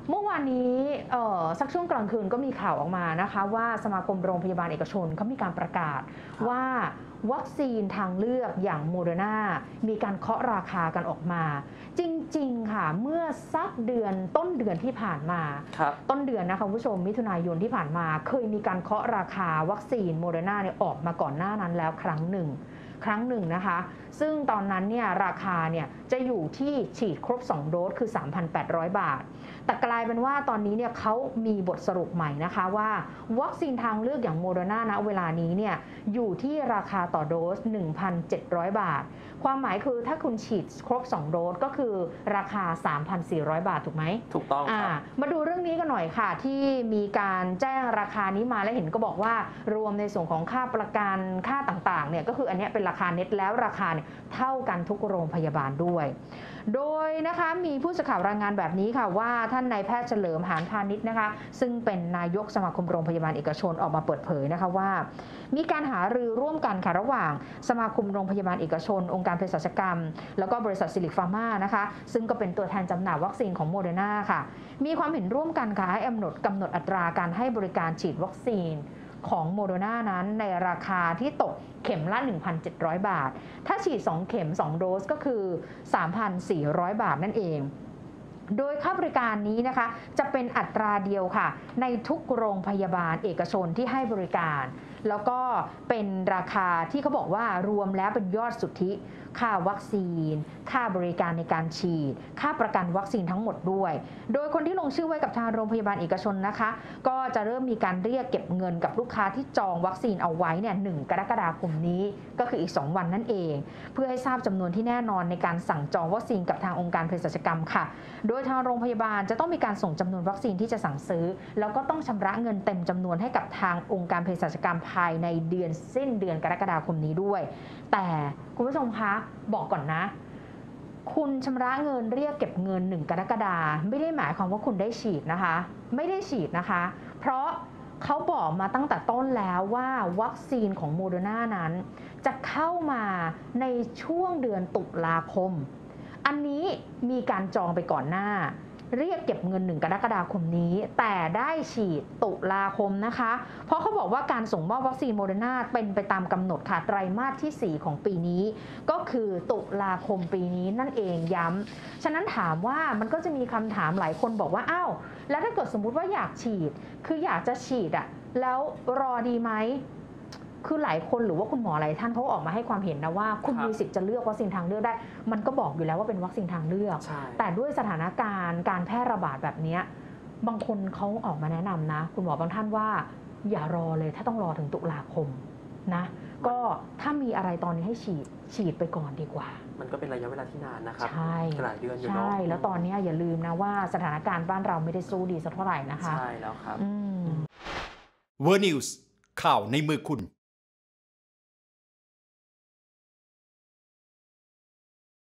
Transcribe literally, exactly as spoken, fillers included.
เมื่อวานนี้สักช่วงกลางคืนก็มีข่าวออกมานะคะว่าสมาคมโรงพยาบาลเอกชนเขามีการประกาศว่าวัคซีนทางเลือกอย่างโมเดอร์นามีการเคาะราคากันออกมาจริงๆค่ะเมื่อสักเดือนต้นเดือนที่ผ่านมาต้นเดือนนะคะคุณผู้ชมมิถุนายนที่ผ่านมาเคยมีการเคาะราคาวัคซีนโมเดอร์นาเนี่ยออกมาก่อนหน้านั้นแล้วครั้งหนึ่งครั้งหนึ่งนะคะซึ่งตอนนั้นเนี่ยราคาเนี่ยจะอยู่ที่ฉีดครบสองโดสคือ สามพันแปดร้อย บาทแต่กลายเป็นว่าตอนนี้เนี่ยเขามีบทสรุปใหม่นะคะว่าวัคซีนทางเลือกอย่างโมเดอร์นาณเวลานี้เนี่ยอยู่ที่ราคาต่อโดส หนึ่งพันเจ็ดร้อย บาทความหมายคือถ้าคุณฉีดครบสองโดสก็คือราคา สามพันสี่ร้อย บาทถูกไหมถูกต้องครับมาดูเรื่องนี้กันหน่อยค่ะที่มีการแจ้งราคานี้มาและเห็นก็บอกว่ารวมในส่วนของค่าประกันค่าต่างๆเนี่ยก็คืออันนี้เป็นราคาเน็ตแล้วราคาเนี่ยเท่ากันทุกโรงพยาบาลด้วยโดยนะคะมีผู้สื่อข่าวรายงานแบบนี้ค่ะว่าท่านนายแพทย์เฉลิมหานพาณิชย์นะคะซึ่งเป็นนายกสมาคมโรงพยาบาลเอกชนออกมาเปิดเผยนะคะว่ามีการหารือร่วมกันค่ะระหว่างสมาคมโรงพยาบาลเอกชนองค์การเภสัชกรรมแล้วก็บริษัทซิลิฟาร์มานะคะซึ่งก็เป็นตัวแทนจำหน่ายวัคซีนของโมเดอร์นาค่ะมีความเห็นร่วมกันค่ะให้กำหนดกำหนดอัตราการให้บริการฉีดวัคซีนของโมเดอร์นานั้นในราคาที่ตกเข็มละ หนึ่งพันเจ็ดร้อย บาทถ้าฉีดสองเข็มสองโดสก็คือ สามพันสี่ร้อย บาทนั่นเองโดยค่าบริการนี้นะคะจะเป็นอัตราเดียวค่ะในทุกโรงพยาบาลเอกชนที่ให้บริการแล้วก็เป็นราคาที่เขาบอกว่ารวมแล้วเป็นยอดสุทธิค่าวัคซีนค่าบริการในการฉีดค่าประกันวัคซีนทั้งหมดด้วยโดยคนที่ลงชื่อไว้กับทางโรงพยาบาลเอกชนนะคะก็จะเริ่มมีการเรียกเก็บเงินกับลูกค้าที่จองวัคซีนเอาไว้เนี่ยหนึ่งกรกฎาคมนี้ก็คืออีกสองวันนั่นเองเพื่อให้ทราบจำนวนที่แน่นอนในการสั่งจองวัคซีนกับทางองค์การเภสัชกรรมค่ะโดยทางโรงพยาบาลจะต้องมีการส่งจำนวนวัคซีนที่จะสั่งซื้อแล้วก็ต้องชำระเงินเต็มจำนวนให้กับทางองค์การเภสัชกรรมภายในเดือนสิ้นเดือนกรกฎาคมนี้ด้วยแต่คุณผู้ชมคะบอกก่อนนะคุณชำระเงินเรียกเก็บเงินหนึ่งกรกฎาคมไม่ได้หมายความว่าคุณได้ฉีดนะคะไม่ได้ฉีดนะคะเพราะเขาบอกมาตั้งแต่ต้นแล้วว่าวัคซีนของโมเดอร์นานั้นจะเข้ามาในช่วงเดือนตุลาคมอันนี้มีการจองไปก่อนหน้าเรียกเก็บเงินหนึ่งกรกฎาคมนี้แต่ได้ฉีดตุลาคมนะคะเพราะเขาบอกว่าการส่งมอบวัคซีนโมเดอร์นาเป็นไปตามกำหนดค่ะไตรมาสที่สี่ของปีนี้ก็คือตุลาคมปีนี้นั่นเองย้ำฉะนั้นถามว่ามันก็จะมีคำถามหลายคนบอกว่าอ้าวแล้วถ้าเกิดสมมุติว่าอยากฉีดคืออยากจะฉีดอะแล้วรอดีไหมคือหลายคนหรือว่าคุณหมอหลายท่านเขาออกมาให้ความเห็นนะว่าคุณมีสิทธิ์จะเลือกวัคซีนทางเลือกได้มันก็บอกอยู่แล้วว่าเป็นวัคซีนทางเลือกแต่ด้วยสถานการณ์การแพร่ระบาดแบบนี้บางคนเขาออกมาแนะนำนะคุณหมอบางท่านว่าอย่ารอเลยถ้าต้องรอถึงตุลาคมนะก็ถ้ามีอะไรตอนนี้ให้ฉีดฉีดไปก่อนดีกว่ามันก็เป็นระยะเวลาที่นานนะครับใช่หลายเดือนอยู่เนาะใช่แล้วตอนนี้อย่าลืมนะว่าสถานการณ์บ้านเราไม่ได้สู้ดีสักเท่าไหร่นะคะใช่แล้วครับเวอร์นิวส์ข่าวในมือคุณ